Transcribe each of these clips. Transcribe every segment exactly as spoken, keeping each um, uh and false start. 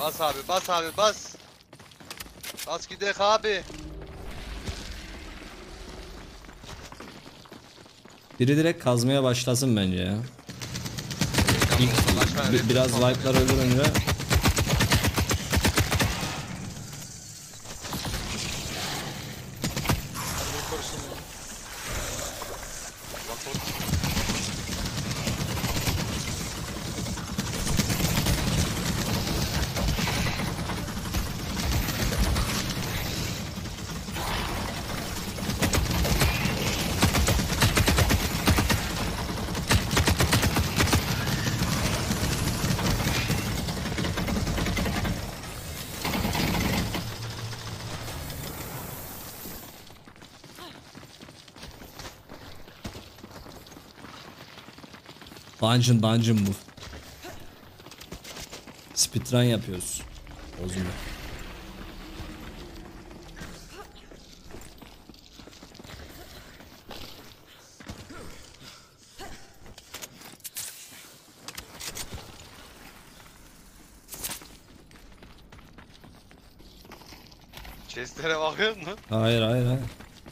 Bas abi, bas abi, bas. Bas gidek abi. Biri direkt kazmaya başlasın bence ya. İlk bi- biraz wipe'lar öldürünce. Dungeon dungeon bu. Speedrun yapıyoruz. Bozuldu. Chest'lere bakıyor musun? Hayır hayır hayır.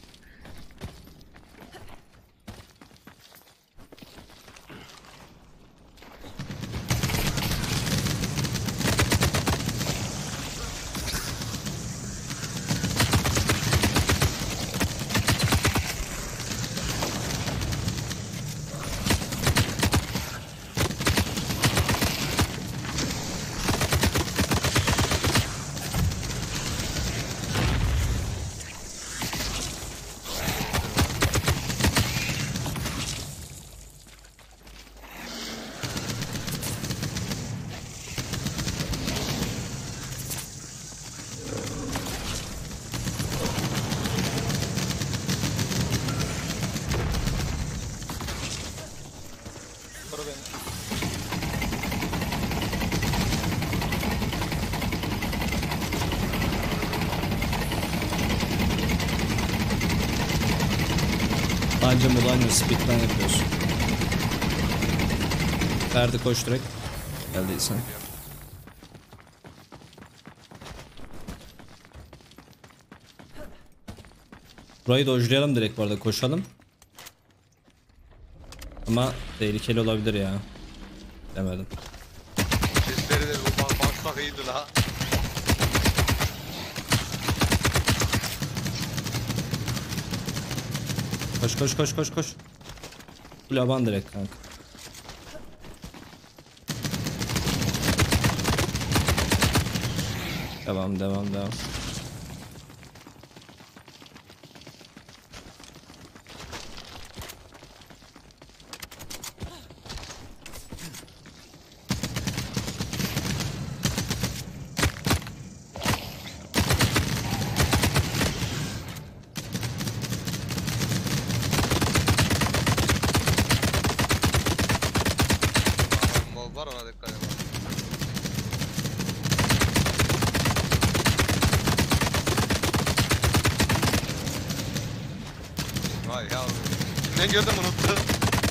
Koru beni. Dungeon bu dungeon speedrun yapıyoruz. Ferdi koş direkt. Geldiysen. Burayı dojlayalım direkt bu arada, koşalım. Ama tehlikeli olabilir ya. Demedim. Chest'leri de bu bak baksak iyiydi la. Koş koş koş koş koş. Bu laban direkt kanka. Devam devam devam. Mob var, ona dikkat edin. Vay ya. Kimden gördüm unuttum.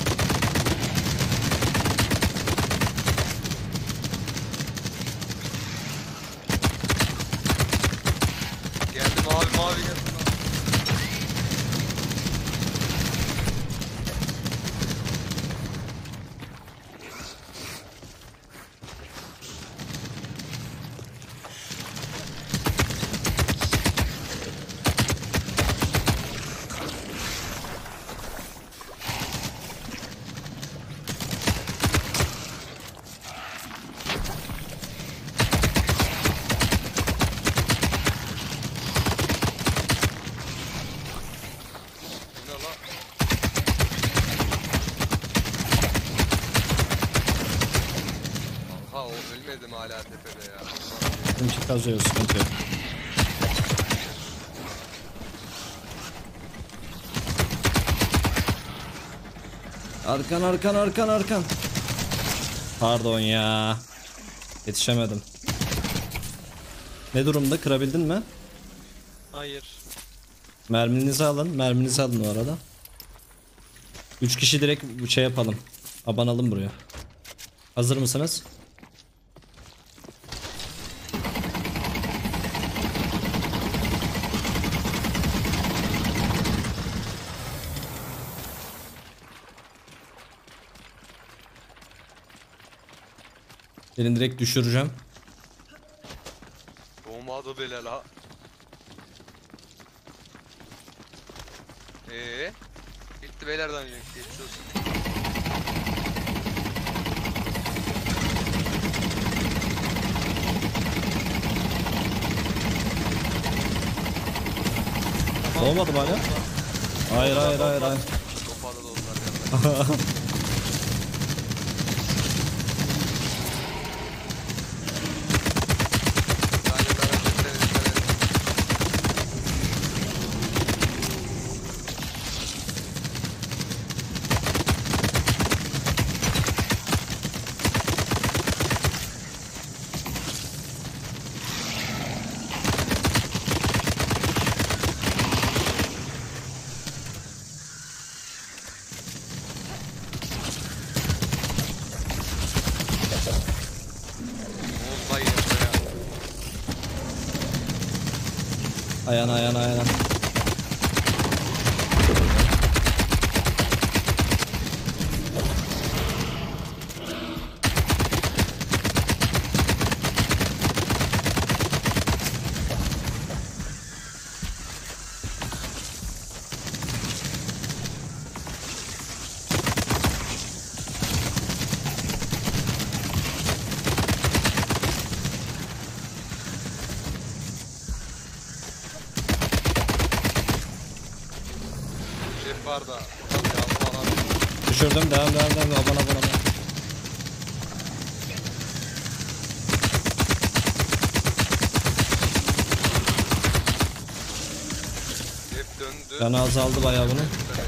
Geldi mavi mavi geldi. Ne la? Kanka o ölmedim hala tepede ya. Bizimki kazıyor, sıkıntı yok. Arkan arkan arkan arkan. Pardon ya. Yetişemedim. Ne durumda, kırabildin mi? Hayır. Merminizi alın. Merminizi alın o arada. Üç kişi direkt bir şey yapalım. Abanalım buraya. Hazır mısınız? Seni direkt düşüreceğim. Olmadı bile la. Eee? Gitti beylerden önce. Geçmiş olsun. Olmadı mı hala? Hayır hayır hayır hayır. Toparladı onlar yanına. Galiba hareketler ettiler. Vallahi yapma ya. Ayağına ayağına ayağına. Şef var da. Bakalım ya bu adam. Düşürdüm. Devam devam devam. Abana abana abana. Şef döndü. Canı azaldı bayağı bunun. Evet.